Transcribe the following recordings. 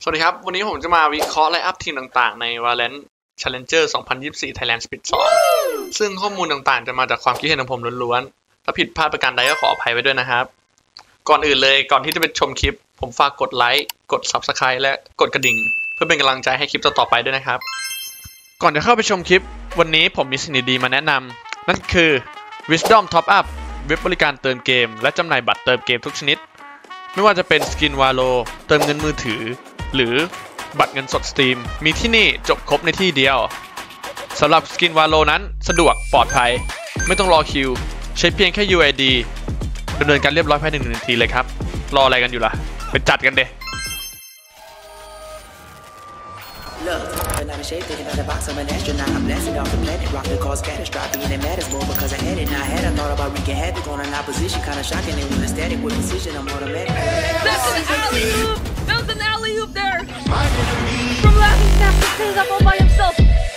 สวัสดีครับวันนี้ผมจะมาวิเคราะห์ไลน์อัพทีมต่างๆใน Valorant Challenger 2024 Thailand Split 2ซึ่งข้อมูลต่างๆจะมาจากความคิดเห็นของผมล้วนๆถ้าผิดพลาดประการใดก็ขออภัยไว้ด้วยนะครับก่อนอื่นเลยก่อนที่จะไปชมคลิปผมฝากกดไลค์กด Subscribe และกดกระดิ่งเพื่อเป็นกำลังใจให้คลิปต่อๆไปด้วยนะครับก่อนจะเข้าไปชมคลิปวันนี้ผมมีสิ่งดีๆมาแนะนำนั่นคือ Wisdom Top Up เว็บบริการเติมเกมและจำหน่ายบัตรเติมเกมทุกชนิดไม่ว่าจะเป็นสกินวาโลเติมเงินมือถือหรือบัตรเงินสดสตรีมมีที่นี่จบครบในที่เดียวสำหรับสกินวาโลนั้นสะดวกปลอดภัยไม่ต้องรอคิวใช้เพียงแค่ UID ดำเนินการเรียบร้อยภายใน1 นาทีเลยครับรออะไรกันอยู่ล่ะไปจัดกันเด้ But not a shape, thinking out the box, I'm an astronaut. I'm blasting off the planet, rock the cause catastrophic, and it matters more because I had it. Now I had, I thought about wreaking havoc on an opposition, kinda shocking. They went static with precision, I'm automatic. That's an alley-oop! That was an alley-oop there! From laughing snap, he stays up all by himself.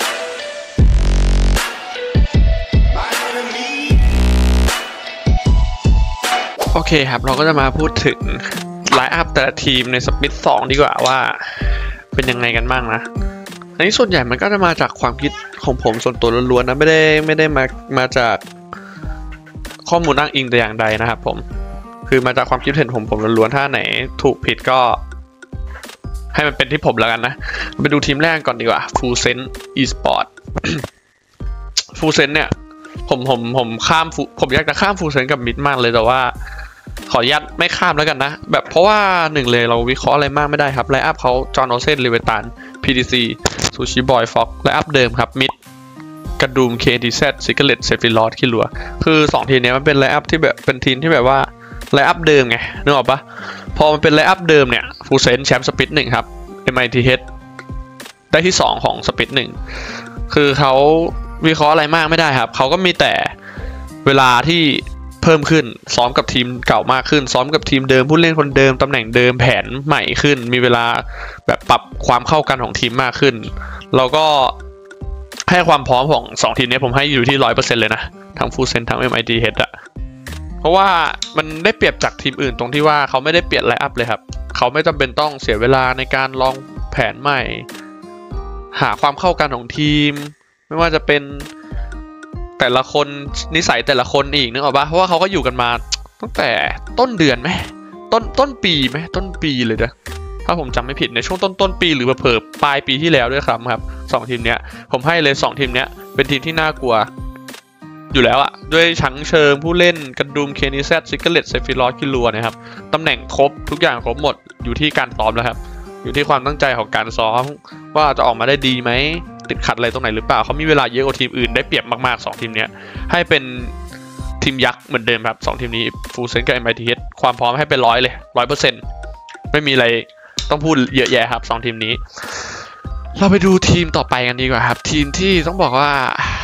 โอเคครับเราก็จะมาพูดถึงไลน์อัพแต่ละทีมในสปิท2ดีกว่าว่าเป็นยังไงกันบ้างนะอันนี้ส่วนใหญ่มันก็จะมาจากความคิดของผมส่วนตัวล้วนๆนะไม่ได้มาจากข้อมูลอ้างอิงแต่อย่างใดนะครับผมคือมาจากความคิดเห็นผมล้วนๆถ้าไหนถูกผิดก็ให้มันเป็นที่ผมแล้วกันนะไปดูทีมแรกก่อนดีกว่า Full Sense Esport Full Sense เนี่ยผมข้ามผมอยากจะข้าม Full Sense กับมิดมากเลยแต่ว่าขออนุญาตไม่ข้ามแล้วกันนะแบบเพราะว่าหนึ่งเลยเราวิเคราะห์อะไรมากไม่ได้ครับไลน์อัพเขาจอห์นโอเซนลิเวตัน PDC ซูชิบอยฟ็อกไลน์อัพเดิมครับมิดกระดุม KTZ ซิกเกเลตเซฟิลอสคิลัวคือ2ทีมนี้มันเป็นไลน์อัพที่แบบเป็นทีมที่แบบว่าไลน์อัพเดิมไงนึกออกปะพอมันเป็นไลน์อัพเดิมเนี่ยฟูลเซนแชมป์สปิท1ครับ MITH ได้ที่2ของสปิท1คือเขาวิเคราะห์อะไรมากไม่ได้ครับเขาก็มีแต่เวลาที่เพิ่มขึ้นซ้อมกับทีมเก่ามากขึ้นซ้อมกับทีมเดิมผู้เล่นคนเดิมตำแหน่งเดิมแผนใหม่ขึ้นมีเวลาแบบปรับความเข้ากันของทีมมากขึ้นแล้วก็ให้ความพร้อมของ2ทีมนี้ผมให้อยู่ที่ 100% เลยนะทั้งฟูลเซนทั้ง MITH อะเพราะว่ามันได้เปรียบจากทีมอื่นตรงที่ว่าเขาไม่ได้เปลี่ยนไลน์อัพเลยครับเขาไม่จำเป็นต้องเสียเวลาในการลองแผนใหม่หาความเข้ากันของทีมไม่ว่าจะเป็นแต่ละคนนิสัยแต่ละคนอีกนึกออกปะเพราะว่าเขาก็อยู่กันมาตั้งแต่ต้นเดือนไหมต้นปีไหมต้นปีเลยนะถ้าผมจำไม่ผิดในช่วงต้นปีหรือเผลอปลายปีที่แล้วด้วยครับ2ทีมเนี้ยผมให้เลย2ทีมเนี้ยเป็นทีมที่น่ากลัวอยู่แล้วอะด้วยชั้นเชิงผู้เล่นกระดุม KTZ ซิกเกเลตเซฟิลอสคิลัวนะครับตำแหน่งครบทุกอย่างครบหมดอยู่ที่การซ้อมแล้วครับอยู่ที่ความตั้งใจของการซ้อมว่าจะออกมาได้ดีไหมติดขัดอะไรตรงไหนหรือเปล่าเขามีเวลาเยอะกว่าทีมอื่นได้เปรียบมากๆ2ทีมนี้ให้เป็นทีมยักษ์เหมือนเดิมครับ2ทีมนี้ฟูลเซนกับ MITH ความพร้อมให้เป็น100เลย 100% ไม่มีอะไรต้องพูดเยอะแยะครับ2ทีมนี้เราไปดูทีมต่อไปกันดีกว่าครับทีมที่ต้องบอกว่า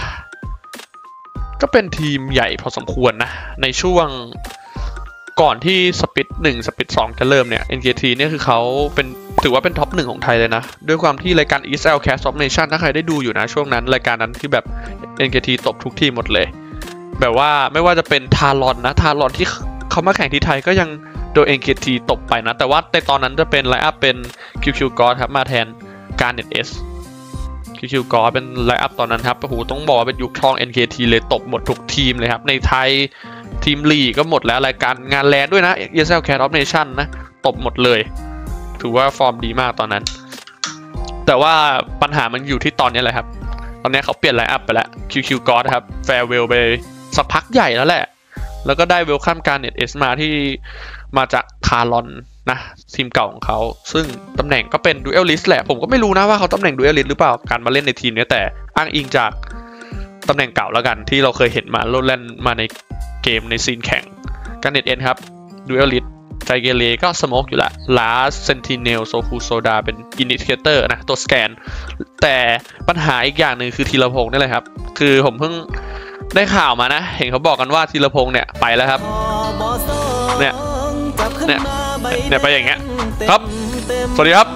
ก็เป็นทีมใหญ่พอสมควรนะในช่วงก่อนที่สปิท1สปิท2จะเริ่มเนี่ย NKT เนี่ยคือเขาเป็นถือว่าเป็นท็อป1ของไทยเลยนะด้วยความที่รายการ ESL Cast of Nation ถ้าใครได้ดูอยู่นะช่วงนั้นรายการนั้นที่แบบ NKT ตบทุกทีมหมดเลยแบบว่าไม่ว่าจะเป็นทารอนนะทารอนที่เขามาแข่งที่ไทยก็ยังโดน NKT ตบไปนะแต่ว่าในตอนนั้นจะเป็นไลน์อัพเป็น QQ God ครับมาแทน Garnet S QQ God เป็นไลน์อัพตอนนั้นครับโอ้โหต้องบอกว่าเป็นยุคทอง NKT เลยตบหมดทุกทีมเลยครับในไทยทีมลีกก็หมดแล้วรายการงานแลนด์ด้วยนะ ESL Cast of Nation นะตบหมดเลยถือว่าฟอร์มดีมากตอนนั้นแต่ว่าปัญหามันอยู่ที่ตอนนี้แหละครับตอนนี้เขาเปลี่ยนไลน์อัพไปแล้ว QQ God ครับแฟร์เวลไปสักพักใหญ่แล้วแหละแล้วก็ได้เวลคัมการเน็ตเอสมาที่มาจากคาร์ลอนนะทีมเก่าของเขาซึ่งตำแหน่งก็เป็นดูเอลลิสแหละผมก็ไม่รู้นะว่าเขาตำแหน่งดูเอลลิสหรือเปล่าการมาเล่นในทีมนี้แต่อ้างอิงจากตำแหน่งเก่าแล้วกันที่เราเคยเห็นมาโลดแล่นมาในเกมในซีนแข่งการเน็ตเอ็นครับดูเอลลิสไจเกเรก็สโมกอยู่ละลาสเซนติเนลโซคูโซดาเป็นอินิเคเตอร์นะตัวสแกนแต่ปัญหาอีกอย่างหนึ่งคือธีรพงษ์นี่แหละครับคือผมเพิ่งได้ข่าวมานะเห็นเขาบอกกันว่าธีรพงษ์เนี่ยไปแล้วครับเนี่ยไปอย่างเงี้ยครับสวัสดีครับ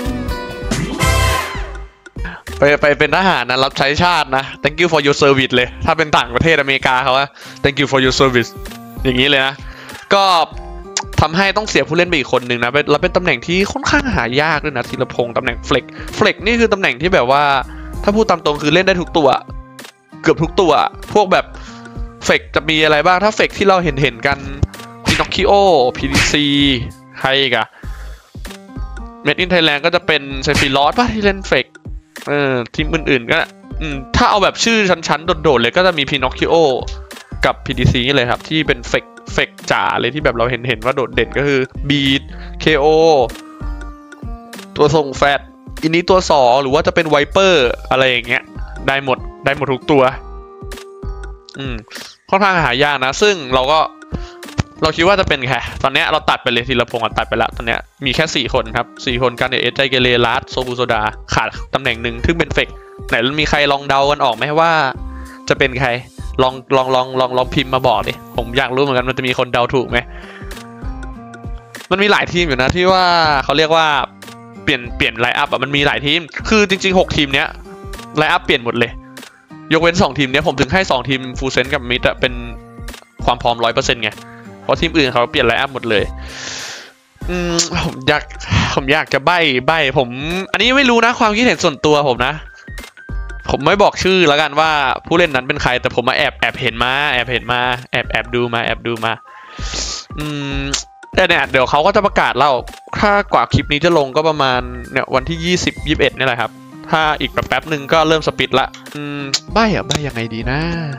ไปเป็นทหารนะรับใช้ชาตินะ thank you for your service เลยถ้าเป็นต่างประเทศอเมริกาเขาว่า thank you for your service อย่างนี้เลยนะก็ทำให้ต้องเสียผู้เล่นไปอีกคนหนึ่งนะแล้วเป็นตำแหน่งที่ค่อนข้างหายากด้วยนะธีรพงษ์ตำแหน่งเฟล็กนี่คือตำแหน่งที่แบบว่าถ้าพูดตามตรงคือเล่นได้ทุกตัวเกือบทุกตัวพวกแบบเฟกจะมีอะไรบ้างถ้าเฟกที่เราเห็นกันพินอคคิโอ PDC ใครอีกอะเมดอินไทยแลนด์ก็จะเป็นเซฟิลอสป่ะที่เล่นเฟกทีมอื่นๆก็ถ้าเอาแบบชื่อชั้นๆโดดๆเลยก็จะมีพินอคคิโอกับ PDC นี่เลยครับที่เป็นเฟกจ๋าเลยที่แบบเราเห็นว่าโดดเด่นก็คือบีด KO ตัวส่งแฟตอินนี้ตัว2หรือว่าจะเป็นไวเปอร์อะไรอย่างเงี้ยได้หมดทุกตัวค่อนข้างหายากนะซึ่งเราคิดว่าจะเป็นแค่ตอนนี้เราตัดไปเลยธีรพงษ์ตัดไปแล้วตอนนี้มีแค่4คนครับ4คนกันเอสใจเกเรลัสโซบูโซดาขาดตำแหน่งหนึ่งซึ่งเป็นเฟกไหนมีใครลองเดากันออกไหมว่าจะเป็นใครลองพิมพ์มาบอกดิผมอยากรู้เหมือนกันมันจะมีคนเดาถูกไหมมันมีหลายทีมอยู่นะที่ว่าเขาเรียกว่าเปลี่ยนไลน์อัพมันมีหลายทีมคือจริงๆ6ทีมเนี้ยไลน์อัพเปลี่ยนหมดเลยยกเว้น2ทีมเนี้ยผมถึงให้2ทีมฟูลเซนกับมิดเป็นความพร้อม 100% ไงเพราะทีมอื่นเขาเปลี่ยนไลน์อัพหมดเลยผมอยากจะใบ้ผมอันนี้ไม่รู้นะความคิดเห็นส่วนตัวผมนะผมไม่บอกชื่อแล้วกันว่าผู้เล่นนั้นเป็นใครแต่ผมมาแอบเห็นมาแอบดูมาแต่เนี่ยเดี๋ยวเขาก็จะประกาศเล่าถ้ากว่าคลิปนี้จะลงก็ประมาณเนี่ยวันที่20-21นี่แหละครับถ้าอีกแป๊บนึงก็เริ่มสปิดละใบ้ยังไงดีนะ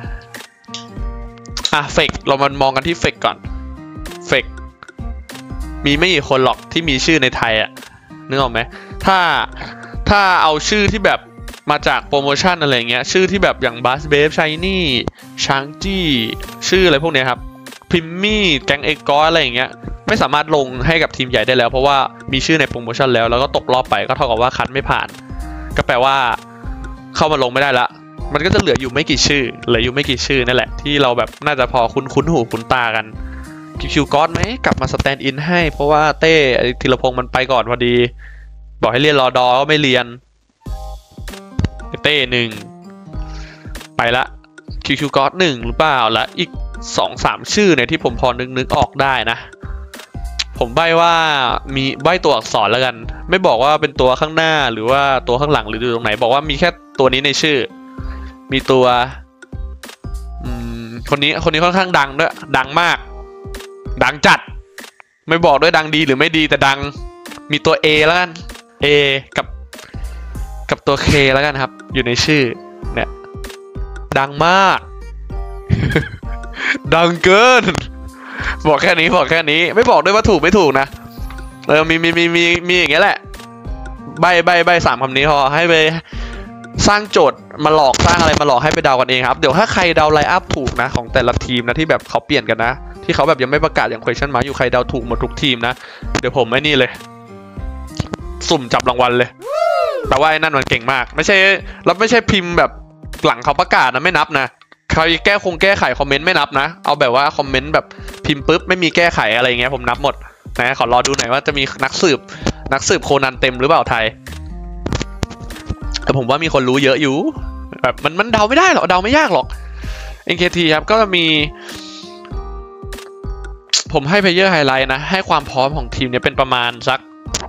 เฟกเรามามองกันที่เฟกก่อนเฟกมีไม่กี่คนหรอกที่มีชื่อในไทยนึกออกไหมถ้าเอาชื่อที่แบบมาจากโปรโมชั่นอะไรเงี้ยชื่อที่แบบอย่างบัสเบฟชายนี่ชางจี้ชื่ออะไรพวกเนี้ยครับพิมมี่แก๊งเอกออะไรอย่างเงี้ยไม่สามารถลงให้กับทีมใหญ่ได้แล้วเพราะว่ามีชื่อในโปรโมชั่นแล้วก็ตกรอบไปก็เท่ากับว่าคัดไม่ผ่านก็แปลว่าเข้ามาลงไม่ได้ละมันก็จะเหลืออยู่ไม่กี่ชื่อนั่นแหละที่เราแบบน่าจะพอคุ้นหูคุ้นตากันคิวก้อนไหมกลับมาสแตนด์อินให้เพราะว่าเต้ธีรพงษ์มันไปก่อนพอดีบอกให้เรียนรอดอก็ไม่เรียนเต้1ไปละคิวก้อน1หรือเปล่าและอีก 2-3 ชื่อเนี่ยที่ผมพอนึกออกได้นะผมใบ้ว่ามีใบ้ตัวอักษรแล้วกันไม่บอกว่าเป็นตัวข้างหน้าหรือว่าตัวข้างหลังหรือตรงไหนบอกว่ามีแค่ตัวนี้ในชื่อมีตัวคนนี้ค่อนข้างดังด้วยดังมากดังจัดไม่บอกด้วยดังดีหรือไม่ดีแต่ดังมีตัว A แล้วกัน A กับตัว K แล้วกันครับอยู่ในชื่อเนี่ยดังมาก ดังเกินบอกแค่นี้ไม่บอกด้วยว่าถูกไม่ถูกนะมีอย่างเงี้ยแหละใบ3คำนี้พอให้ไปสร้างโจทย์มาหลอกสร้างอะไรมาหลอกให้ไปเดากันเองครับเดี๋ยวถ้าใครเดาไลน์อัพถูกนะของแต่ละทีมนะที่แบบเขาเปลี่ยนกันนะที่เขาแบบยังไม่ประกาศอย่าง question mark อยู่ใครเดาถูกหมดทุกทีมนะเดี๋ยวผมไอ้นี่เลยสุ่มจับรางวัลเลยแต่ว่าไอ้นั่นมันเก่งมากไม่ใช่พิมพ์แบบหลังเขาประกาศนะไม่นับนะใครแก้ไขคอมเมนต์ไม่นับนะเอาแบบว่าคอมเมนต์แบบพิมพ์ปุ๊บไม่มีแก้ไขอะไรเงี้ยผมนับหมดนะขอรอดูหน่อยว่าจะมีนักสืบโคนันเต็มหรือเปล่าไทยแต่ผมว่ามีคนรู้เยอะอยู่แบบมันเดาไม่ได้หรอกเดาไม่ยากหรอก NKT ครับก็จะมีผมให้เพลเยอร์ไฮไลท์นะให้ความพร้อมของทีมนี้เป็นประมาณสัก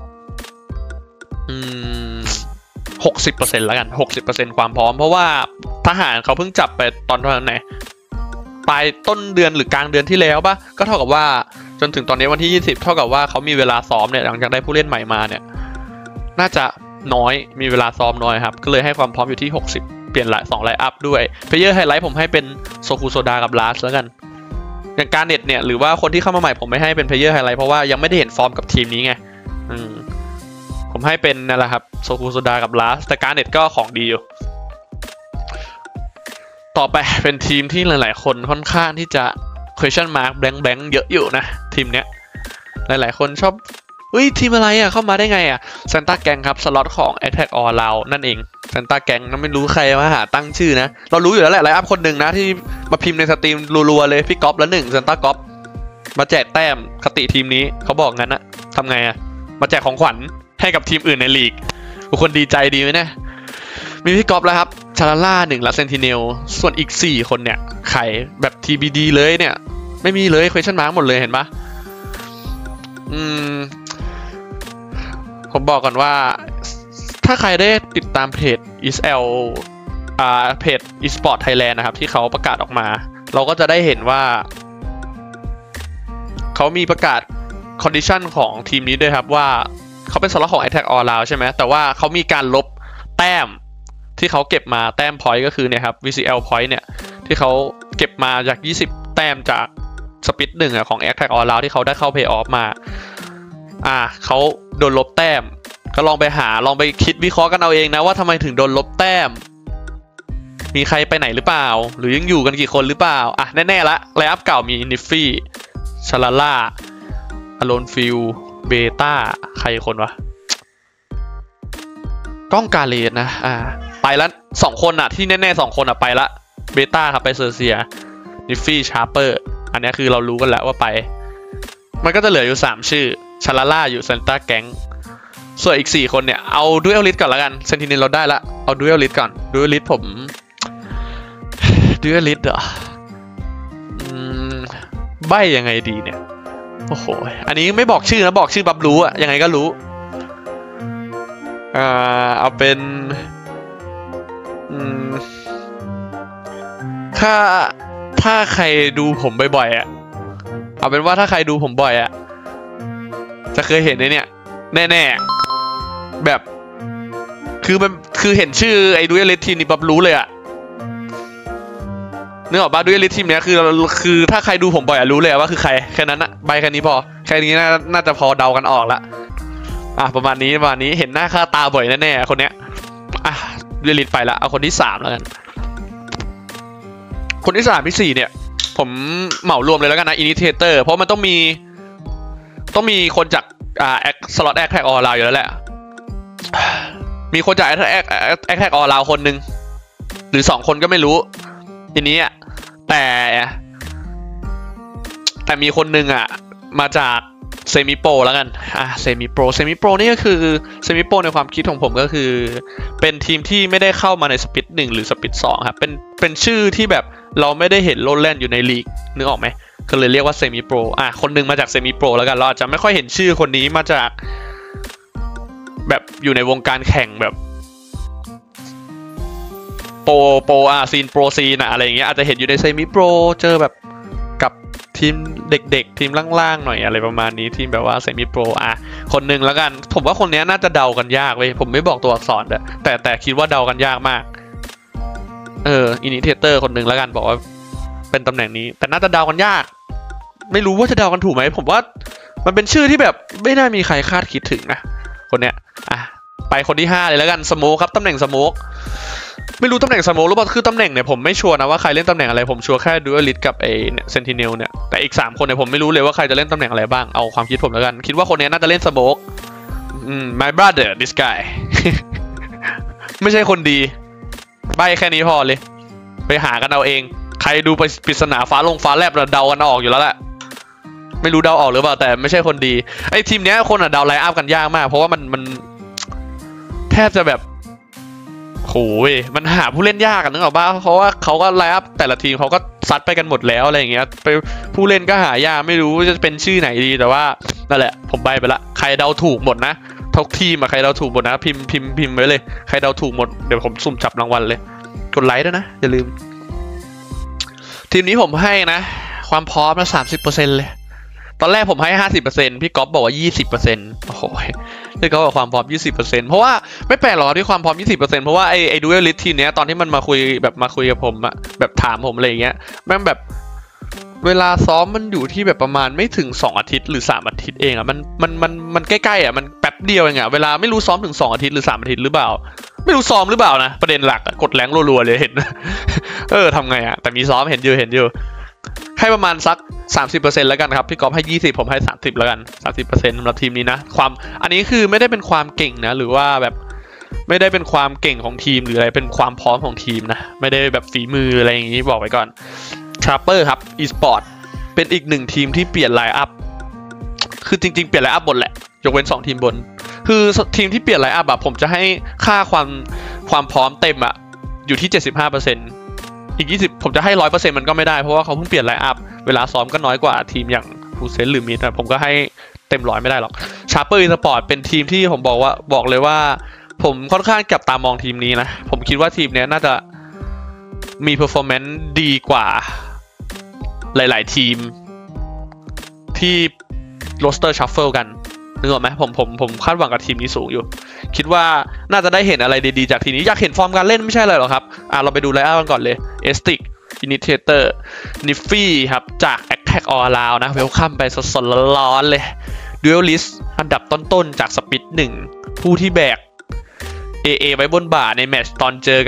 60% แล้วกัน 60% ความพร้อมเพราะว่าทหารเขาเพิ่งจับไปตอนไหนปลายต้นเดือนหรือกลางเดือนที่แล้วป่ะก็เท่ากับว่าจนถึงตอนนี้วันที่20เท่ากับว่าเขามีเวลาซ้อมเนี่ยหลังจากได้ผู้เล่นใหม่มาเนี่ยน่าจะน้อยมีเวลาซ้อมน้อยครับก็เลยให้ความพร้อมอยู่ที่60เปลี่ยน2ไลน์อัพด้วยเพลเยอร์ไฮไลท์ผมให้เป็นโซคุโซดากับลาสแล้วกันอย่างการเน็ตเนี่ยหรือว่าคนที่เข้ามาใหม่ผมไม่ให้เป็นเพลเยอร์ไฮไลท์เพราะว่ายังไม่ได้เห็นฟอร์มกับทีมนี้ไงผมให้เป็นนั่นแหละครับโซคุโซดากับลาสแต่การเน็ตก็ของดีอยู่ต่อไปเป็นทีมที่หลายๆคนค่อนข้างที่จะ question mark blank เยอะอยู่นะทีมเนี้ยหลายๆคนชอบทีมอะไรเข้ามาได้ไงซานต้าแกงครับสล็อตของ Attack All Round นั่นเองซานต้าแกงนั้นไม่รู้ใครมาหาตั้งชื่อนะเรารู้อยู่แล้วแหละไลน์อัพคนหนึ่งนะที่มาพิมพ์ในสตรีมรัวๆเลยพี่ก๊อฟแล้ว1ซานต้าก๊อฟมาแจกแต้มคติทีมนี้เขาบอกงั้นนะทำไงมาแจกของขวัญให้กับทีมอื่นในลีกทุกคนดีใจดีไหมเนี่ยมีพี่ก๊อฟแล้วครับชาลาล่า1และเซนติเนลส่วนอีก4คนเนี่ยไข่แบบ TBD เลยเนี่ยไม่มีเลย question mark หมดเลยเห็นปะผมบอกก่อนว่าถ้าใครได้ติดตามเพจ ESL เพจ eSport Thailand นะครับที่เขาประกาศออกมาเราก็จะได้เห็นว่าเขามีประกาศ condition ของทีมนี้ด้วยครับว่าเขาเป็นสล็อตของ Attack All Round ใช่ไหมแต่ว่าเขามีการลบแต้มที่เขาเก็บมาแต้ม point ก็คือเนี่ยครับ VCL point เนี่ยที่เขาเก็บมาจาก20แต้มจากสปิด1ของ Attack All Round ที่เขาได้เข้า Play Off มาเขาโดนลบแต้มก็ลองไปคิดวิเคราะห์กันเอาเองนะว่าทำไมถึงโดนลบแต้มมีใครไปไหนหรือเปล่าหรือยังอยู่กันกี่คนหรือเปล่าแน่ๆละไลน์อัพเก่ามีนิฟฟี่ชาลาล่าอโลนฟิลเบต้าใครคนวะก้องกาเลสนะไปละ2คนที่แน่ๆ2คนไปละเบต้าครับไปเซอร์เซียนิฟฟี่ชาร์เปอร์อันนี้คือเรารู้กันแล้วว่าไปมันก็จะเหลืออยู่3ชื่อชาลาล่าอยู่เซนต้าแก๊งส่วนอีก4คนเนี่ยเอาดูเอลลิสก่อนแล้วกันเซนติเนลเราได้ละเอาดูเอลลิสก่อนดูเอลลิสผมดูเอลลิสเหรอใบยังไงดีเนี่ยโอ้โหอันนี้ไม่บอกชื่อนะบอกชื่อบับรู้ยังไงก็รู้เอาเป็นถ้าใครดูผมบ่อยๆเอาเป็นว่าถ้าใครดูผมบ่อยจะเคยเห็นเนี่ยแน่ๆแบบคือเห็นชื่อไอ้ดูเอลิททีมนี่ปั๊บรู้เลยนึกออกป่ะดูเอลิททีมเนี้ยคือถ้าใครดูผมบ่อยรู้เลยว่าคือใครแค่นั้นใบแค่นี้พอแค่นี้น่าจะพอเดากันออกละประมาณนี้เห็นหน้าค่าตาบ่อยแน่ๆคนเนี้ยดูเอลิทไปละเอาคนที่3แล้วกันคนที่3ที่4เนี่ยผมเหมารวมเลยแล้วกันนะอินิเทเตอร์เพราะมันต้องมีคนจากสล็อตแอคแท็กออลราวอยู่แล้วแหละมีคนจากแอคแท็กออลราวคนหนึ่งหรือ2คนก็ไม่รู้ทีนี้แต่มีคนหนึ่งมาจากเซมิโปรแล้วกันเซมิโปรนี่ก็คือเซมิโปรในความคิดของผมก็คือเป็นทีมที่ไม่ได้เข้ามาในสปิด1หรือสปิด2ครับเป็นชื่อที่แบบเราไม่ได้เห็นโลดแล่นอยู่ในลีกนึกออกไหมก็เลยเรียกว่าเซมิโปรคนนึงมาจากเซมิโปรแล้วกันเราอาจจะไม่ค่อยเห็นชื่อคนนี้มาจากแบบอยู่ในวงการแข่งแบบโปรซีนโปรซีนอะไรอย่างเงี้ยอาจจะเห็นอยู่ในเซมิโปรเจอแบบกับทีมเด็กๆทีมล่างๆหน่อยอะไรประมาณนี้ทีมแบบว่าเซมิโปรคนนึงแล้วกันผมว่าคนนี้น่าจะเดากันยากเว้ยผมไม่บอกตัวอักษรแต่คิดว่าเดากันยากมากอินิเทเตอร์คนนึงแล้วกันบอกว่าเป็นตำแหน่งนี้แต่น่าจะเดากันยากไม่รู้ว่าจะเดากันถูกไหมผมว่ามันเป็นชื่อที่แบบไม่น่ามีใครคาดคิดถึงนะคนเนี้ยไปคนที่5เลยแล้วกันสโมกครับตำแหน่งสโมกไม่รู้ตำแหน่งสโมกหรือเปล่าคือตำแหน่งเนี่ยผมไม่ชัวร์นะว่าใครเล่นตำแหน่งอะไรผมชัวร์แค่ดูเอลิทกับเซนติเนลเนี่ยแต่อีก3คนเนี่ยผมไม่รู้เลยว่าใครจะเล่นตำแหน่งอะไรบ้างเอาความคิดผมแล้วกันคิดว่าคนนี้น่าจะเล่นสโมกmy brother this guy ไม่ใช่คนดีใบแค่นี้พอเลยไปหากันเอาเองใครดูไปปริศนาฟ้าแลบเดากันออกอยู่แล้วแหละไม่รู้เดาออกหรือเปล่าแต่ไม่ใช่คนดีไอ้ทีมเนี้ยคนเดาไลน์อัพกันยากมากเพราะว่ามันแทบจะแบบโหยมันหาผู้เล่นยากกันนึกออกป่ะเพราะว่าเขาก็ไลน์อัพแต่ละทีมเขาก็ซัดไปกันหมดแล้วอะไรอย่างเงี้ยไปผู้เล่นก็หายากไม่รู้จะเป็นชื่อไหนดีแต่ว่านั่นแหละผมใบไปละใครเดาถูกหมดนะทุกทีมใครเดาถูกหมดนะพิมพ์ไว้เลยใครเดาถูกหมดเดี๋ยวผมสุ่มจับรางวัลเลยกดไลค์ด้วยนะอย่าลืมทีมนี้ผมให้นะความพร้อมนะ30%เลยตอนแรกผมให้ 50% พี่ก๊อฟบอกว่า 20% โอ้โหพี่ก๊อฟบอกความพร้อม 20% เพราะว่าไม่แปลกหรอกที่ความพร้อม 20% เพราะว่าไอ้ดูเอลิททีเนี้ยตอนที่มันมาคุยกับผมแบบถามผมอะไรอย่างเงี้ยแม่งแบบเวลาซ้อมมันอยู่ที่แบบประมาณไม่ถึง2อาทิตย์หรือ3อาทิตย์เองมันใกล้ๆมันแป๊บเดียวเองเวลาไม่รู้ซ้อมถึง2อาทิตย์หรือ3อาทิตย์หรือเปล่าไม่รู้ซ้อมหรือเปล่านะประเด็นหลักกดแรงรัวๆเลยเห็นทำไงแต่มีซ้อมเห็นอยู่ให้ประมาณสัก 30% แล้วกันครับพี่ก๊อฟให้20ผมให้30แล้วกัน 30% สำหรับทีมนี้นะอันนี้คือไม่ได้เป็นความเก่งนะหรือว่าแบบไม่ได้เป็นความเก่งของทีมหรืออะไรเป็นความพร้อมของทีมนะไม่ได้แบบฝีมืออะไรอย่างนี้บอกไว้ก่อนชาร์เปอร์ครับ eSport เป็นอีก1ทีมที่เปลี่ยนไลน์อัพคือจริงๆเปลี่ยนไลน์อัพบนแหละยกเว้น2ทีมบนคือทีมที่เปลี่ยนไลน์อัพผมจะให้ค่าความพร้อมเต็มอยู่ที่ 75%อีก20ผมจะให้ 100% มันก็ไม่ได้เพราะว่าเขาเพิ่งเปลี่ยนไลน์อัพเวลาซ้อมก็น้อยกว่าทีมอย่างฟูเซนหรือมิดผมก็ให้เต็มร้อยไม่ได้หรอกชาร์เปอร์อีสปอร์ตเป็นทีมที่ผมบอกเลยว่าผมค่อนข้างจับตามองทีมนี้นะผมคิดว่าทีมนี้น่าจะมีเพอร์ฟอร์แมนซ์ดีกว่าหลายๆทีมที่โรสเตอร์ชัฟเฟิลกันนึกออกไหมผมคาดหวังกับทีมนี้สูงอยู่คิดว่าน่าจะได้เห็นอะไรดีๆจากทีมนี้อยากเห็นฟอร์มการเล่นไม่ใช่เลยหรอครับเราไปดูไลน์อัพกันก่อนเลยเอสติกอินิเทเตอร์นิฟฟี่ครับจาก Attack All Around นะเวลคัมไปสดๆร้อนๆเลยดูเอลลิสอันดับต้นๆจากสปิด1ผู้ที่แบก AA ไว้บนบ่าในแมตช์ตอนเจอ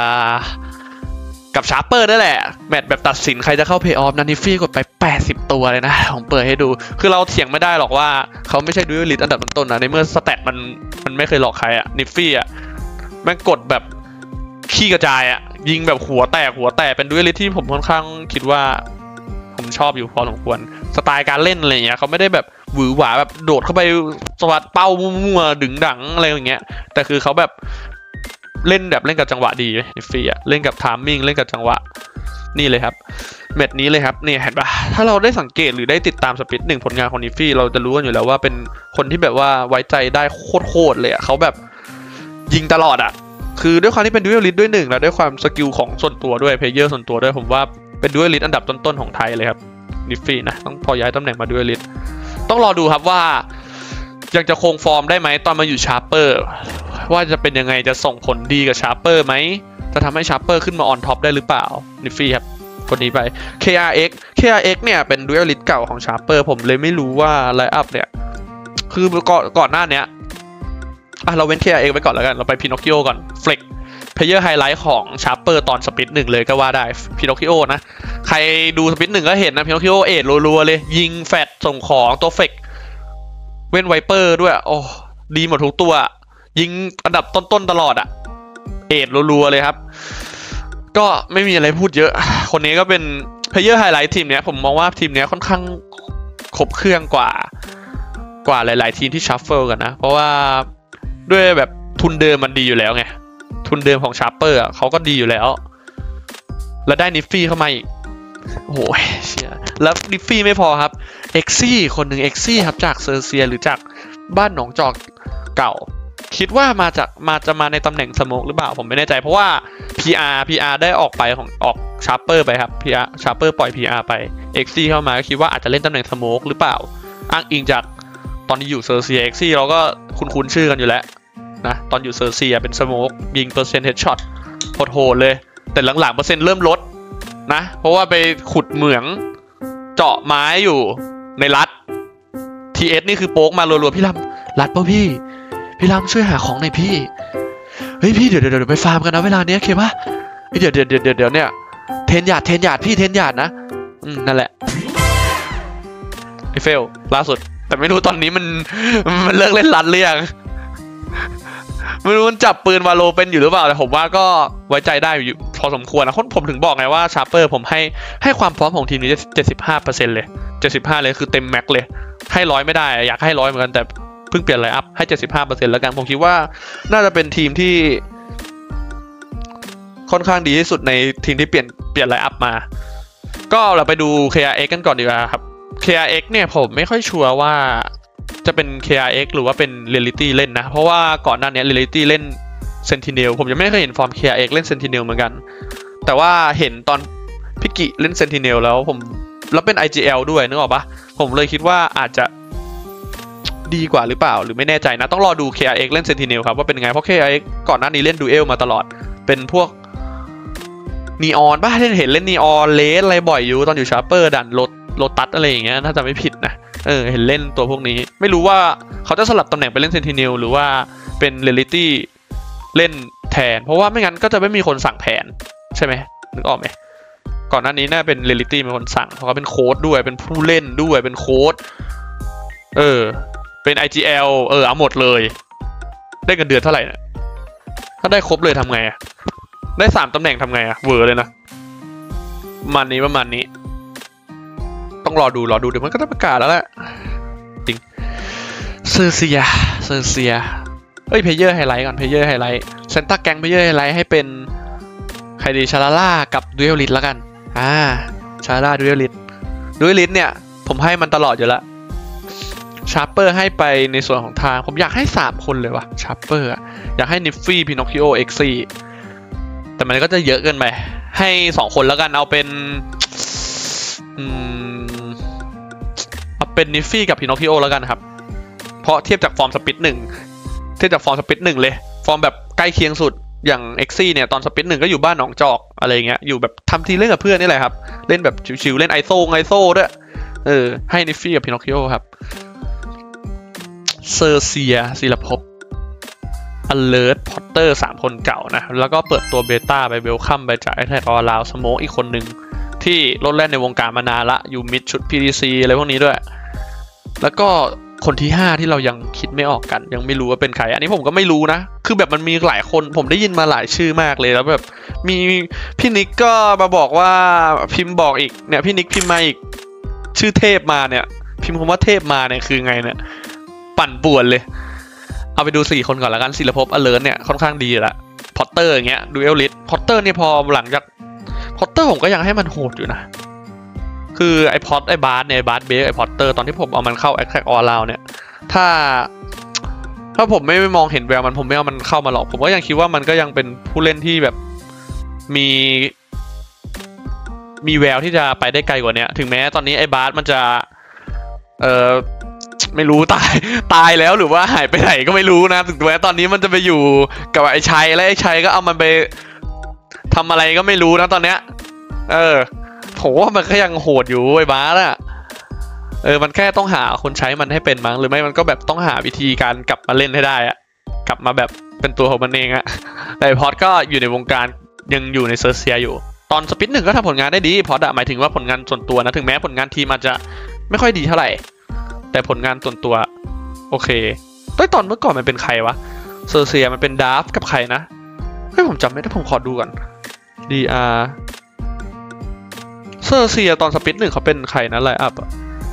กับชาร์เปอร์นั่นแหละแมตช์แบบตัดสินใครจะเข้าเพย์ออฟนะนิฟฟี่กดไป80ตัวเลยนะผมเปิดให้ดูคือเราเถียงไม่ได้หรอกว่าเขาไม่ใช่ดูเอลลิสอันดับต้นๆนะในเมื่อสแตทมันไม่เคยหลอกใครอะนิฟฟี่อะแม่งกดแบบขี้กระจายอะยิงแบบหัวแตกเป็นดูเอลลิสที่ผมค่อนข้างคิดว่าผมชอบอยู่พอสมควรสไตล์การเล่นอะไรเงี้ยเขาไม่ได้แบบหวือหวาแบบโดดเข้าไปสวัสดเป้ามั่วๆดึงดังอะไรอย่างเงี้ยแต่คือเขาแบบเล่นกับจังหวะดีนิฟฟี่อะเล่นกับไทมิ่งเล่นกับจังหวะนี่เลยครับแมตช์นี้เลยครับนี่เห็นปะถ้าเราได้สังเกตหรือได้ติดตามสปิด1ผลงานของนิฟฟี่เราจะรู้กันอยู่แล้วว่าเป็นคนที่แบบว่าไว้ใจได้โคตรเลยอะเขาแบบยิงตลอดอะคือด้วยความที่เป็นดูเอลลิสด้วย1แล้วด้วยความสกิลของส่วนตัวด้วยเพลเยอร์ส่วนตัวด้วยผมว่าเป็นดูเอลลิสอันดับต้นๆของไทยเลยครับนิฟฟี่นะต้องพอย้ายตำแหน่งมาดูเอลลิสต้องรอดูครับว่ายังจะคงฟอร์มได้ไหมตอนมาอยู่ชาร์เปอร์ว่าจะเป็นยังไงจะส่งผลดีกับชาร์เปอร์ไหมจะทำให้ชาร์เปอร์ขึ้นมาออนท็อปได้หรือเปล่านิฟฟี่ครับคนนี้ไป KRX เนี่ยเป็นดูเอลลิสเก่าของชาร์เปอร์ผมเลยไม่รู้ว่าไลน์อัพเนี่ยคือก่อนหน้านี้เราเว้น KRX ไว้ก่อนแล้วกันเราไปพินอคคิโอก่อนเฟล็กเพลเยอร์ไฮไลท์ของชาร์เปอร์ตอนสปิด1เลยก็ว่าได้พินอคคิโอนะใครดูสปิด1ก็เห็นนะพินอคคิโอเอทรัวๆเลยยิงแฟดส่งของตัวเฟกเว้นไวเปอร์ด้วยโอ้ดีหมดทุกตัวยิงอันดับต้นๆตลอดอะเอทรัวๆเลยครับก็ไม่มีอะไรพูดเยอะคนนี้ก็เป็นเพลเยอร์ไฮไลท์ทีมเนี้ยผมมองว่าทีมเนี้ยค่อนข้างครบเครื่องกว่าหลายๆทีมที่ชัฟเฟิลกันนะเพราะว่าด้วยแบบทุนเดิมมันดีอยู่แล้วไงทุนเดิมของชาร์เปอร์เขาก็ดีอยู่แล้วแล้วได้นิฟฟี่เข้ามาอีกโอ้ยเชี่ยแล้วนิฟฟี่ไม่พอครับเอ็กซี่คนหนึ่งเอ็กซี่ครับจากเซอร์เซียหรือจากบ้านหนองจอกเก่าคิดว่าจะมาในตำแหน่งสโมกหรือเปล่าผมไม่แน่ใจเพราะว่า PR ได้ออกชาร์เปอร์ไปครับ PR ชาร์เปอร์ปล่อย PR ไปเอ็กซี่เข้ามาก็คิดว่าอาจจะเล่นตำแหน่งสโมกหรือเปล่าอ้างอิงจากตอนที่อยู่เซอร์เซียเอ็กซี่เราก็คุ้นชื่อกันอยู่แล้วนะตอนอยู่เซอร์เซียเป็นสโมกยิงเปอร์เซ็นต์เฮดช็อตโหดเลยแต่หลังๆเปอร์เซ็นต์เริ่มลดนะเพราะว่าไปขุดเหมืองเจาะไม้อยู่ในรัฐ TS นี่คือโป๊กมารัวๆพี่ลำรัฐป่ะพี่ลำช่วยหาของหน่อยพี่เฮ้ยพี่เดี๋ยวไปฟาร์มกันนะเวลาเนี้ยโอเคปะเดี๋ยวเนี่ยเทนหยาดพี่เทนหยาดนะนั่นแหละไอเฟลล่าสุดแต่ไม่รู้ตอนนี้มันเลิกเล่นรัฐหรือยังไม่รู้มันจับปืนวาโลเป็นอยู่หรือเปล่าแต่ผมว่าก็ไว้ใจได้อยู่พอสมควรนะผมถึงบอกไงว่าชาร์เปอร์ผมให้ความพร้อมของทีมนี้75%เลย75เลยคือเต็มแม็กเลยให้100ไม่ได้อยากให้100เหมือนกันแต่เพิ่งเปลี่ยนไลน์อัพให้75%แล้วกันผมคิดว่าน่าจะเป็นทีมที่ค่อนข้างดีที่สุดในทีมที่เปลี่ยนไลน์อัพมาก็เราไปดู KRX กันก่อนดีกว่าครับ KRX เนี่ยผมไม่ค่อยชัวร์ว่าจะเป็น KRX หรือว่าเป็น Reality เล่นนะเพราะว่าก่อนหน้านี้ Reality เล่น Sentinel ผมยังไม่เคยเห็นฟอร์ม KRX เล่น Sentinel เหมือนกันแต่ว่าเห็นตอนพิกิเล่น Sentinel แล้วเป็น IGL ด้วยนึกออกปะผมเลยคิดว่าอาจจะดีกว่าหรือเปล่าหรือไม่แน่ใจนะต้องรอดู KRX เล่น Sentinel ครับว่าเป็นไงเพราะ KRX ก่อนหน้านี้เล่น Duel มาตลอดเป็นพวกนีออนป่ะเห็นเล่นนีออนเลสอะไรบ่อยอยู่ตอนอยู่ชาร์เปอร์ดันโลตัสอะไรอย่างเงี้ยถ้าจำไม่ผิดนะเห็นเล่นตัวพวกนี้ไม่รู้ว่าเขาจะสลับตำแหน่งไปเล่นเซนติเนลหรือว่าเป็นเรียลลิตี้เล่นแทนเพราะว่าไม่งั้นก็จะไม่มีคนสั่งแผนใช่ไหมนึกออกไหมก่อนหน้านี้น่าเป็นเรียลลิตี้เป็นคนสั่งเพราะเขาเป็นโค้ดด้วยเป็นผู้เล่นด้วยเป็นโค้ดเป็น IGL เอาหมดเลยได้เงินเดือนเท่าไหร่นะถ้าได้ครบเลยทำไงได้3ตำแหน่งทำไงเวอร์เลยนะประมาณนี้ต้องรอดูเดี๋ยวมันก็จะประกาศแล้วแหละจริงเซอร์เซียเพลเยอร์ไฮไลท์ก่อนเพลเยอร์ไฮไลท์เซนต้าแก๊งเพลเยอร์ไฮไลท์ให้เป็นใครดีชาลาล่ากับดูเอลลิสแล้วกันชาลาล่าดูเอลลิสเนี่ยผมให้มันตลอดอยู่แล้วชาร์เปอร์ให้ไปในส่วนของทางผมอยากให้3คนเลยว่ะชาร์เปอร์อยากให้นิฟฟี่พินอคคิโอเอ็กซี่แต่มันก็จะเยอะเกินไปให้2คนแล้วกันเอาเป็นนิฟฟี่กับพินอคคิโอแล้วกันครับเพราะเทียบจากฟอร์มสปิด1เลยฟอร์มแบบใกล้เคียงสุดอย่างเอ็กซี่เนี่ยตอนสปิด1ก็อยู่บ้านหนองจอกอะไรเงี้ยอยู่แบบทำทีเล่นกับเพื่อนนี่แหละครับเล่นแบบชิวๆเล่นไอโซ่ด้วยให้นิฟฟี่กับพินอคคิโอครับเซอร์เซียศิลภพอเลิร์ตพอตเตอร์3คนเก่านะแล้วก็เปิดตัวเบต้าไปเวลคัมไปจากไอแท็กออลาวสโมกอีกคนหนึ่งที่ลดแล่นในวงการมานานละอยู่มิดชุด PDC อะไรพวกนี้ด้วยแล้วก็คนที่5ที่เรายังคิดไม่ออกกันยังไม่รู้ว่าเป็นใครอันนี้ผมก็ไม่รู้นะคือแบบมันมีหลายคนผมได้ยินมาหลายชื่อมากเลยแล้วแบบมีพี่นิกก็มาบอกว่าพิมพ์บอกอีกเนี่ยพี่นิกพิมพ์มาอีกชื่อเทพมาเนี่ยพิมพ์คำว่าเทพมาเนี่ยคือไงเนี่ยปั่นป่วนเลยเอาไปดู4คนก่อนแล้วกันศิลภพอเลิร์เนี่ยค่อนข้างดีละพอตเตอร์อย่างเงี้ยดูเอลลิสพอตเตอร์เนี่ยพอหลังจากพอตเตอร์ผมก็ยังให้มันโหดอยู่นะคือไอ้บาสเบสไอ้พอตเตอร์ตอนที่ผมเอามันเข้า Attack All Round เนี่ยถ้าผมไม่มองเห็นแววมันผมไม่เอามันเข้ามาหรอกผมก็ยังคิดว่ามันก็ยังเป็นผู้เล่นที่แบบมีแววที่จะไปได้ไกลกว่านี้ถึงแม้ตอนนี้ไอ้บาสมันจะไม่รู้ตายแล้วหรือว่าหายไปไหนก็ไม่รู้นะถึงแม้ตอนนี้มันจะไปอยู่กับไอ้ชัยและไอ้ชัยก็เอามันไปทำอะไรก็ไม่รู้นะตอนเนี้ยผมว่ามันก็ยังโหดอยู่ไอ้บาสอะมันแค่ต้องหาคนใช้มันให้เป็นมั้งหรือไม่มันก็แบบต้องหาวิธีการกลับมาเล่นให้ได้อะกลับมาแบบเป็นตัวของมันเองอะแต่พอดก็อยู่ในวงการยังอยู่ในเซอร์เซียอยู่ตอนสปิด1ก็ทำผลงานได้ดีพอดอะหมายถึงว่าผลงานส่วนตัวนะถึงแม้ผลงานทีมอาจจะไม่ค่อยดีเท่าไหร่แต่ผลงานส่วนตัวโอเคตอนเมื่อก่อนมันเป็นใครวะเซอร์เซียมันเป็นดาร์ฟกับใครนะผมจำไม่ได้ผมขอดูก่อน DRเซอร์เซียตอนสปิด1เขาเป็นใครนะไลน์อัพอะ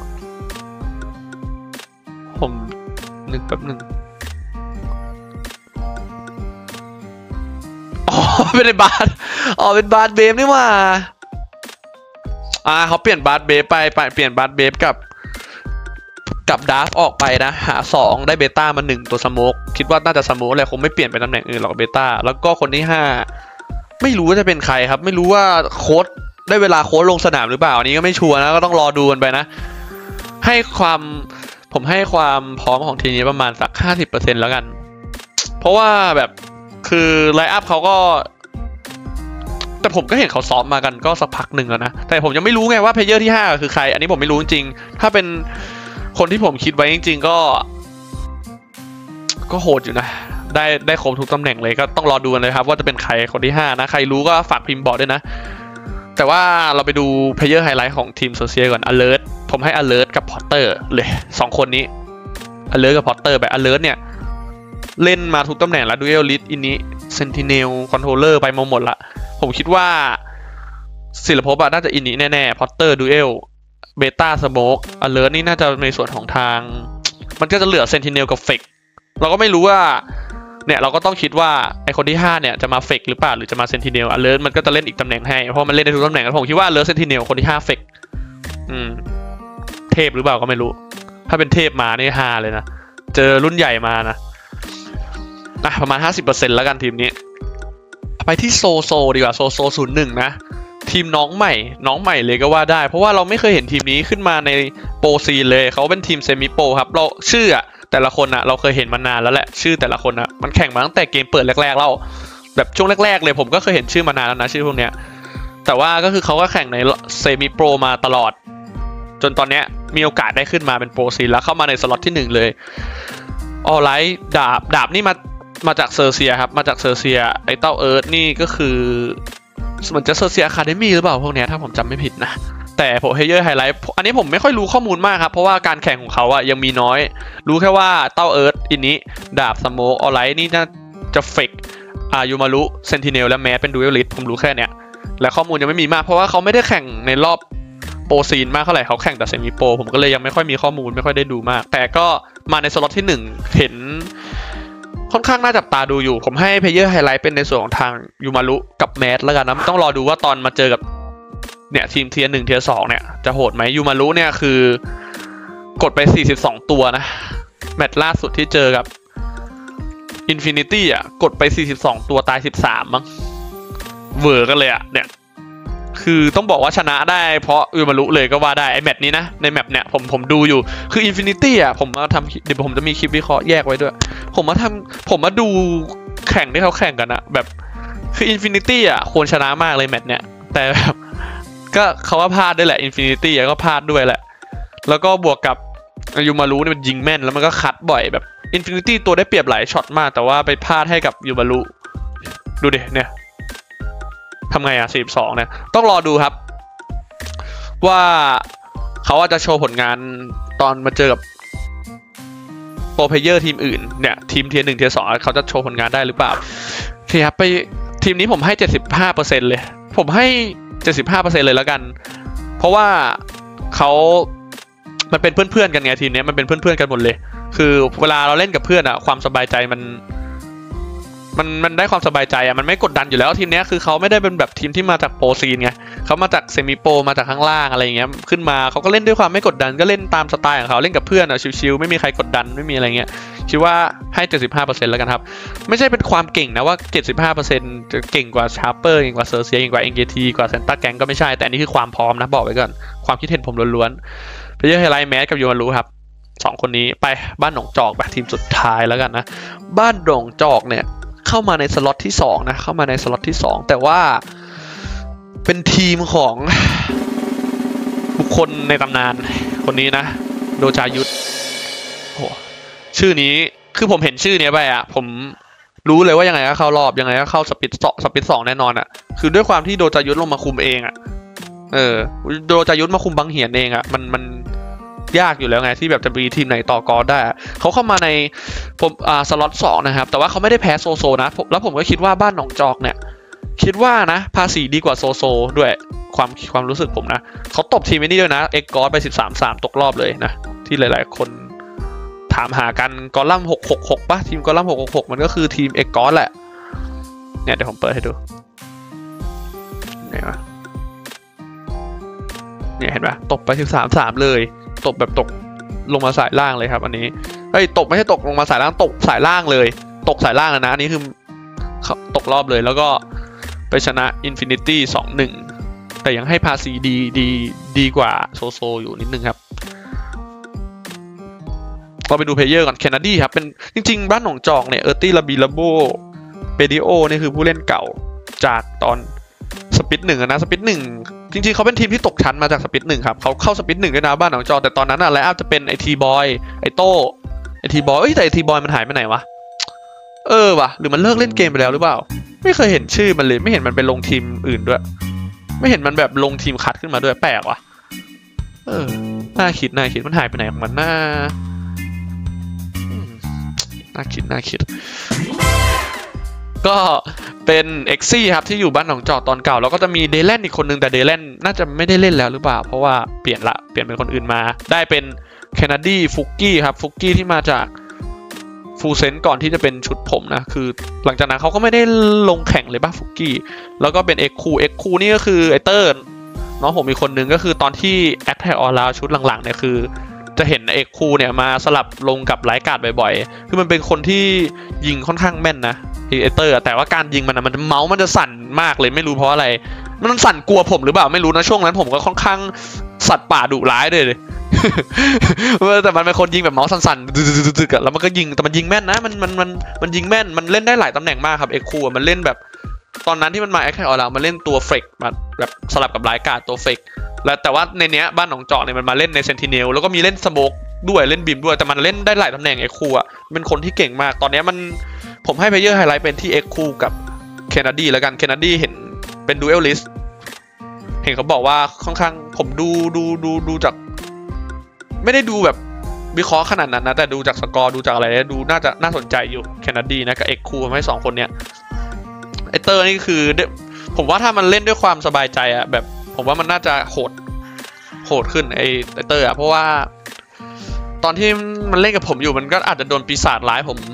ผมนึกแป๊บนึงเป็นบาสเป็นบาสเบฟนี่ว่าเขาเปลี่ยนบาสเบฟไปเปลี่ยนบาสเบฟกับดาร์ฟออกไปนะหา2ได้เบต้ามา1ตัวสโมกคิดว่าน่าจะสโมกแหละคงไม่เปลี่ยนไปตำแหน่งอื่นหรอกเบต้าแล้วก็คนที่5ไม่รู้ว่าจะเป็นใครครับไม่รู้ว่าโค้ชได้เวลาโค้ชลงสนามหรือเปล่าอันนี้ก็ไม่ชัวร์นะก็ต้องรอดูกันไปนะผมให้ความพร้อมของทีมนี้ประมาณสัก 50% แล้วกันเพราะว่าแบบคือไลน์อัพเขาก็แต่ผมก็เห็นเขาซ้อมมากันก็สักพักหนึ่งแล้วนะแต่ผมยังไม่รู้ไงว่าเพลเยอร์ที่5คือใครอันนี้ผมไม่รู้จริงถ้าเป็นคนที่ผมคิดไว้จริงๆก็โหดอยู่นะได้ครบทุกตำแหน่งเลยก็ต้องรอดูกันเลยครับว่าจะเป็นใครคนที่5นะใครรู้ก็ฝากพิมพ์บอกด้วยนะแต่ว่าเราไปดูเพลเยอร์ไฮไลท์ของทีมโซเซียก่อน Alert ผมให้ Alert กับ Potter เลย2คนนี้ Alert กับ Potter แบบ Alert เนี่ยเล่นมาทุกตำแหน่งแล้ว Duel List อินนี้ Sentinel Controller ไปหมดละผมคิดว่าศิลภพน่าจะอินนี้แน่ๆ Potter Duel Beta Smoke Alert นี่น่าจะในส่วนของทางมันก็จะเหลือ Sentinel กับ Fake เราก็ไม่รู้ว่าเนี่ยเราก็ต้องคิดว่าไอคนที่5เนี่ยจะมาเฟกหรือเปล่าหรือจะมาเซนติเนลอเลิร์มันก็จะเล่นอีกตำแหน่งให้เพราะมันเล่นได้ทุกตำแหน่งผมคิดว่าอเลิร์เซนติเนลคนที่5เฟกเทพหรือเปล่าก็ไม่รู้ถ้าเป็นเทพมานี่5เลยนะเจอรุ่นใหญ่มานะประมาณ 50% แล้วกันทีมนี้ไปที่โซดีกว่าโซ01นะทีมน้องใหม่เลยก็ว่าได้เพราะว่าเราไม่เคยเห็นทีมนี้ขึ้นมาในโปรซีเลยเขาเป็นทีมเซมิโปรครับเราชื่อแต่ละคนเราเคยเห็นมานานแล้วแหละชื่อแต่ละคนมันแข่งมาตั้งแต่เกมเปิดแรกๆแล้วแบบช่วงแรกๆเลยผมก็เคยเห็นชื่อมานานแล้วนะชื่อพวกเนี้ยแต่ว่าก็คือเขาก็แข่งในเซมิโปรมาตลอดจนตอนเนี้ยมีโอกาสได้ขึ้นมาเป็นโปรซีแล้วเข้ามาในสล็อตที่1เลยออไลท์ดาบนี่มาจากเซอร์เซียครับมาจากเซอร์เซียไอเต้าเอิร์ธนี่ก็คือเหมือนจะเซอร์เซียอะคาเดมี่หรือเปล่าพวกเนี้ยถ้าผมจำไม่ผิดนะแต่เพลเยอร์ไฮไลท์อันนี้ผมไม่ค่อยรู้ข้อมูลมากครับเพราะว่าการแข่งของเขายังมีน้อยรู้แค่ว่าเต้าเอิร์ธอินนี้ดาบสโมกออไลท์นี่น่าจะเฟกยูมารุเซนติเนลและแมสเป็นดูเอลลิสผมรู้แค่เนี้ยและข้อมูลยังไม่มีมากเพราะว่าเขาไม่ได้แข่งในรอบโปรซีนมากเท่าไหร่เขาแข่งแต่เซมิโปรผมก็เลยยังไม่ค่อยมีข้อมูลไม่ค่อยได้ดูมากแต่ก็มาในสล็อตที่1เห็นค่อนข้างน่าจับตาดูอยู่ผมให้เพลเยอร์ไฮไลท์เป็นในส่วนของทางยูมารุกับแมสแล้วกันนะต้องรอดูว่าตอนมาเจอกับเนี่ยทีมเทียร์1เทียร์2เนี่ยจะโหดไหมยูมารุเนี่ยคือกดไป42ตัวนะแมตช์ล่าสุดที่เจอกับ Infinity อ่ะกดไป42ตัวตาย13มั้งเวอร์กันเลยอ่ะเนี่ยคือต้องบอกว่าชนะได้เพราะยูมารุเลยก็ว่าได้ไอแมตช์นี้นะในแมปเนี่ยผมดูอยู่คือ Infinity อ่ะผมมาทำเดี๋ยวผมจะมีคลิปวิเคราะห์แยกไว้ด้วยผมมาดูแข่งที่เขาแข่งกันอะแบบคือ Infinity อ่ะควรชนะมากเลยแมตช์เนี่ยแต่แบบก็เขาว่าพลาดด้วยแหละ Infinity ก็พลาดด้วยแหละแล้วก็บวกกับยูมารุเนี่ยมันยิงแม่นแล้วมันก็คัดบ่อยแบบ Infinity ตัวได้เปรียบหลายช็อตมากแต่ว่าไปพลาดให้กับยูมารุดูดิเนี่ยทำไงอะ42เนี่ยต้องรอดูครับว่าเขาจะโชว์ผลงานตอนมาเจอกับโปรเพลเยอร์ทีมอื่นเนี่ยทีมเทียร์ 1 เทียร์ 2เขาจะโชว์ผลงานได้หรือเปล่าโอเคครับไปทีมนี้ผมให้ 75% เลยผมให้ 75% เลยแล้วกันเพราะว่ามันเป็นเพื่อนๆกันไงทีมนี้มันเป็นเพื่อนๆกันหมดเลยคือเวลาเราเล่นกับเพื่อนอะความสบายใจมันได้ความสบายใจอะมันไม่กดดันอยู่แล้วทีมนี้คือเขาไม่ได้เป็นแบบทีมที่มาจากโปรซีนไงเขามาจากเซมิโปรมาจากข้างล่างอะไรอย่างเงี้ยขึ้นมาเขาก็เล่นด้วยความไม่กดดันก็เล่นตามสไตล์ของเขาเล่นกับเพื่อนอะชิวๆไม่มีใครกดดันไม่มีอะไรเงี้ยคิดว่าให้ 75% แล้วกันครับไม่ใช่เป็นความเก่งนะว่า 75% จะเก่งกว่าชาร์เปอร์เก่งกว่าเซอร์เซียเก่งกว่า NKT กว่าเซนต้าแก๊งก็ไม่ใช่แต่อันนี้คือความพร้อมนะบอกไว้ก่อนความคิดเห็นผมล้วนๆเพลเยอร์ไฮไลท์แมสกับยูมารุครับ2คนนี้ไปบ้านหนองจอกแบบทีมสุดท้ายแล้วกันนะบ้านหนองจอกเนี่ยเข้ามาในสล็อตที่2นะเข้ามาในสล็อตที่2แต่ว่าเป็นทีมของบุคคลในตำนานคนนี้นะโดจายุทธโอ้ชื่อนี้คือผมเห็นชื่อนี้ไปอ่ะผมรู้เลยว่ายังไงก็เข้ารอบยังไงก็เข้าสปิด2แน่นอนอ่ะคือด้วยความที่โดจายุทธลงมาคุมเองอ่ะโดจายุทธมาคุมบังเหียนเองอ่ะมันยากอยู่แล้วไงที่แบบจะมีทีมไหนต่อกรได้เขาเข้ามาในสล็อต2นะครับแต่ว่าเขาไม่ได้แพ้โซโซนะแล้วผมก็คิดว่าบ้านหนองจอกเนี่ยคิดว่านะภาษีดีกว่าโซโซด้วยความรู้สึกผมนะเขาตบทีมนี้ด้วยนะเอ็กกอร์ไป 13-3 ตกรอบเลยนะที่หลายๆคนถามหากันกอลัมน์666ป่ะทีมกอลัมน์666มันก็คือทีมเอ็กกอร์แหละเนี่ยเดี๋ยวผมเปิดให้ดูเนี่ยเห็นป่ะตบไป 13-3 เลยตบแบบตกลงมาสายล่างเลยครับอันนี้ตกไม่ใช่ตกลงมาสายล่างตกสายล่างเลยตกสายล่างเลยนะอันนี้คือตกรอบเลยแล้วก็ไปชนะ Infinity 2-1 แต่ยังให้ภาษีดีกว่าโซโซอยู่นิดนึงครับเราไปดูเพลเยอร์ก่อนแคนาดีครับเป็นจริงๆบ้านหนองจอกเนี่ยเออร์ตี้ลาบีลาโบเปดิโอนี่คือผู้เล่นเก่าจากตอนสปิด1นะสปิด1จริงๆเขาเป็นทีมที่ตกชั้นมาจากสปิด1ครับเขาเข้าสปิด1ด้วยนะบ้านหนองจอกแต่ตอนนั้นอะไลน์อัพจะเป็นไอทีบอยไอโต้ไอทีบอยแต่ไอทีบอยมันหายไปไหนวะว่ะหรือมันเลิกเล่นเกมไปแล้วหรือเปล่าไม่เคยเห็นชื่อมันเลยไม่เห็นมันไปลงทีมอื่นด้วยไม่เห็นมันแบบลงทีมคัดขึ้นมาด้วยแปลกว่ะน่าคิดมันหายไปไหนของมันน่าคิดก็เป็นเอ็กซี่ครับที่อยู่บ้านหนองจอกตอนเก่าแล้วก็จะมีเดแลนอีกคนนึงแต่เดแลนน่าจะไม่ได้เล่นแล้วหรือเปล่าเพราะว่าเปลี่ยนเป็นคนอื่นมาได้เป็นแคนาดีฟุกกี้ครับฟุกกี้ที่มาจากฟูเซนก่อนที่จะเป็นชุดผมนะคือหลังจากนั้นเขาก็ไม่ได้ลงแข่งเลยป่ะฟุกกี้แล้วก็เป็นเอ็กคูนี่ก็คือไอเตอร์น้องผมมีคนนึงก็คือตอนที่แอคแท็กออลาชุดหลังๆเนี่ยคือจะเห็นเอ็กคูเนี่ยมาสลับลงกับไลการ์ดบ่อยๆคือมันเป็นคนที่ยิงค่อนข้างแม่นนะไอเตอร์แต่ว่าการยิงมันเมาส์มันจะสั่นมากเลยไม่รู้เพราะอะไรมันสั่นกลัวผมหรือเปล่าไม่รู้นะช่วงนั้นผมก็ค่อนข้างสัตว์ป่าดุร้ายเลยแต่มันเป็นคนยิงแบบเมาส์สั่นๆแล้วมันก็ยิงแต่มันยิงแม่นนะมันยิงแม่นมันเล่นได้หลายตำแหน่งมากครับเอ็กคูมันเล่นแบบตอนนั้นที่มันมาแอคแท็กออลามันเล่นตัวเฟกมาแบบสลับกับไลการ์ดตัวเฟกแล้วแต่ว่าในเนี้ยบ้านหนองจอกเนี่ยมันมาเล่นในเซนติเนลแล้วก็มีเล่นสโมกด้วยเล่นบีมด้วยแต่มันเล่นได้หลายตำแหน่งเอ็กคูเป็นคนที่เก่งมากตอนนี้ผมให้เพลเยอร์ไฮไลท์เป็นที่เอ็กคูกับแคนาดีแล้วกันแคนาดีเห็นเป็นดูเอลลิสเห็นเขาบอกว่าค่อนข้างผมดูจากไม่ได้ดูแบบวิเคราะห์ขนาดนั้นนะแต่ดูจากสกอร์ดูจากอะไรดูน่าสนใจอยู่แคนาดีนะกับเอ็กคูให้2คนเนี้ยไอเตอร์นี่คือผมว่าถ้ามันเล่นด้วยความสบายใจอะแบบผมว่ามันน่าจะโหดขึ้นไอเตอร์อะเพราะว่าตอนที่มันเล่นกับผมอยู่มันก็อาจจะโดนปีศาจร้ายผม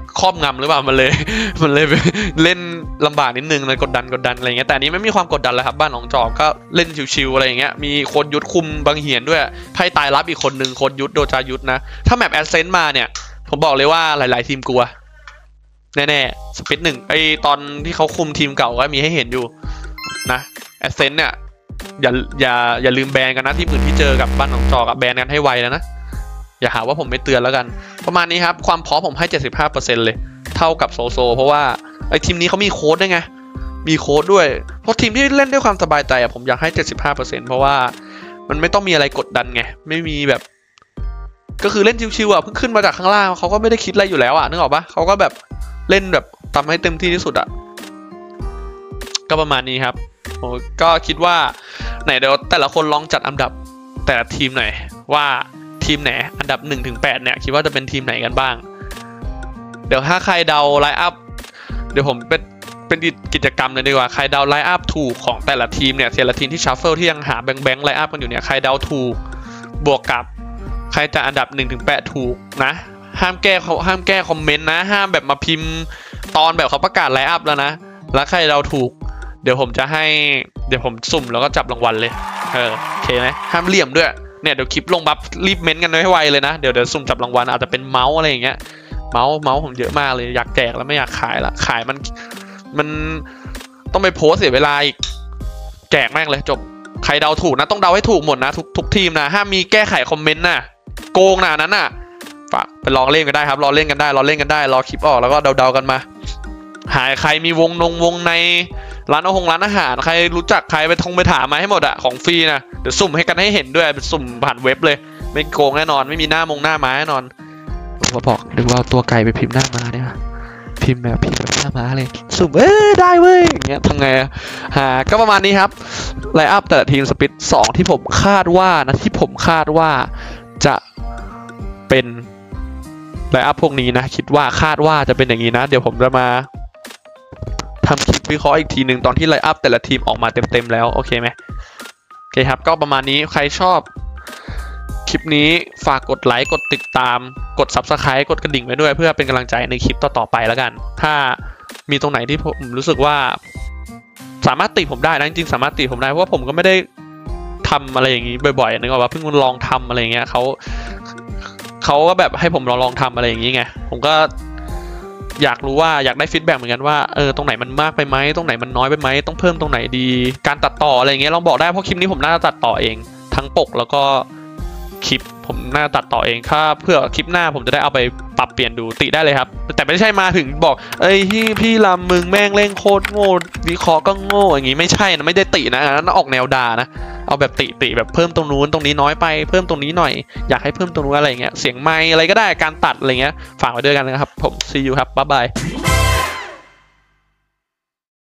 ครอบงำหรือเปล่ามันเลย เล่นลำบากนิดนึงเลยกดดันอะไรเงี้ยแต่อันนี้ไม่มีความกดดันเลยครับบ้านหนองจอกก็เล่นชิวๆอะไรอย่างเงี้ยมีโค้ดยุทธคุมบางเหียนด้วยไพ่ตายรับอีกคนนึงโค้ดยุทธโดจายุทธนะถ้าแมปแอสเซนต์มาเนี่ยผมบอกเลยว่าหลายๆทีมกลัวแน่ๆสปิด1ไอตอนที่เขาคุมทีมเก่าก็มีให้เห็นอยู่นะแอสเซนต์เนี่ยอย่าลืมแบนกันนะทีมอื่นที่เจอกับบ้านหนองจอกแบนกันให้ไวแล้วนะอย่าหาว่าผมไม่เตือนแล้วกันประมาณนี้ครับความพร้อมผมให้ 75% เลยเท่ากับโซโซเพราะว่าไอทีมนี้เขามีโค้ดด้วยไงมีโค้ดด้วยเพราะทีมที่เล่นด้วยความสบายใจผมอยากให้ 75% เพราะว่ามันไม่ต้องมีอะไรกดดันไงไม่มีแบบก็คือเล่นชิวๆเพิ่งขึ้นมาจากข้างล่างเขาก็ไม่ได้คิดอะไรอยู่แล้วนึกออกปะเขาก็แบบเล่นแบบทำให้เต็มที่ที่สุดก็ประมาณนี้ครับผมก็คิดว่าไหนเดี๋ยวแต่ละคนลองจัดอันดับแต่ละทีมหน่อยว่าทีมไหนอันดับ 1-8 เนี่ยคิดว่าจะเป็นทีมไหนกันบ้างเดี๋ยวถ้าใครเดาไลน์อัพเดี๋ยวผมเป็นกิจกรรมเลยดีกว่าใครเดาไลน์อัพถูกของแต่ละทีมเนี่ยแต่ละทีมที่ชัฟเฟิลที่ยังหาแบงค์ไลน์อัพกันอยู่เนี่ยใครเดาถูกบวกกับใครจะอันดับ 1-8 ถูกนะห้ามแก้คอมเมนต์นะห้ามแบบมาพิมพ์ตอนแบบเขาประกาศไลน์อัพแล้วนะแล้วใครเดาถูกเดี๋ยวผมสุ่มแล้วก็จับรางวัลเลยโอเคไหมห้ามเหลี่ยมด้วยเนี่ยเดี๋ยวคลิปลงบัฟรีบเม้นกันให้ไวเลยนะเดี๋ยวสุ่มจับรางวัลอาจจะเป็นเมาส์อะไรอย่างเงี้ยเมาส์ผมเยอะมากเลยอยากแจกแล้วไม่อยากขายละขายมันต้องไปโพสเสียเวลาอีกแจกแม่งเลยจบใครเดาถูกนะต้องเดาให้ถูกหมดนะทุกทีมนะห้ามมีแก้ไขคอมเมนต์นะโกงนะนั้นน่ะฝากไปลองเล่นกันได้ครับรอเล่นกันได้รอคลิปออกแล้วก็เดากันมาหายใครมีวงในร้านอาหารใครรู้จักใครไปถามมาให้หมดของฟรีนะเดี๋ยวสุ่มให้กันให้เห็นด้วยเป็นสุ่มผ่านเว็บเลยไม่โกงแน่นอนไม่มีหน้าม้าแน่นอนผมบอกดึงว่าตัวไก่ไปพิมพ์หน้าม้าเนี่ยพิมพ์แบบหน้าม้าเลยสุ่มได้เว้ยอย่างเงี้ยทำไงก็ประมาณนี้ครับไลน์อัพแต่ละทีมสปิด2ที่ผมคาดว่าจะเป็นไลน์อัพพวกนี้นะคาดว่าจะเป็นอย่างนี้นะเดี๋ยวผมจะมาทำคลิปวิเคราะห์อีกทีหนึ่งตอนที่ไลน์อัพแต่ละทีมออกมาเต็มแล้วโอเคไหมโอเคครับก็ประมาณนี้ใครชอบคลิปนี้ฝากกดไลค์กดติดตามกด Subscribe กดกระดิ่งไว้ด้วยเพื่อเป็นกำลังใจในคลิปต่อๆไปแล้วกันถ้ามีตรงไหนที่ผมรู้สึกว่าสามารถติผมได้นะจริงๆสามารถติผมได้เพราะว่าผมก็ไม่ได้ทำอะไรอย่างนี้บ่อยๆนึกออกว่าเพิ่งลองทำอะไรอย่างเงี้ยเขาก็แบบให้ผมลองทำอะไรอย่างนี้ไงผมก็อยากรู้ว่าอยากได้ฟีดแบ็กเหมือนกันว่าตรงไหนมันมากไปไหมตรงไหนมันน้อยไปไหมต้องเพิ่มตรงไหนดีการตัดต่ออะไรอย่างเงี้ยลองบอกได้เพราะคลิปนี้ผมน่าจะตัดต่อเองทั้งปกแล้วก็คลิปผมน่าตัดต่อเองถ้าเพื่อคลิปหน้าผมจะได้เอาไปปรับเปลี่ยนดูติได้เลยครับแต่ไม่ใช่มาถึงบอกพี่ลำมึงแม่งเล่นโคตรโง่วิเคราะห์ก็โง่อย่างงี้ไม่ใช่นะไม่ได้ตินะนั่นออกแนวด่านะเอาแบบติแบบเพิ่มตรงนู้นตรงนี้น้อยไปเพิ่มตรงนี้หน่อยอยากให้เพิ่มตรงนู้นอะไรเงี้ยเสียงไมค์อะไรก็ได้การตัดอะไรเงี้ยฝากไว้ด้วยกันนะครับผม see you ครับบ๊ายบาย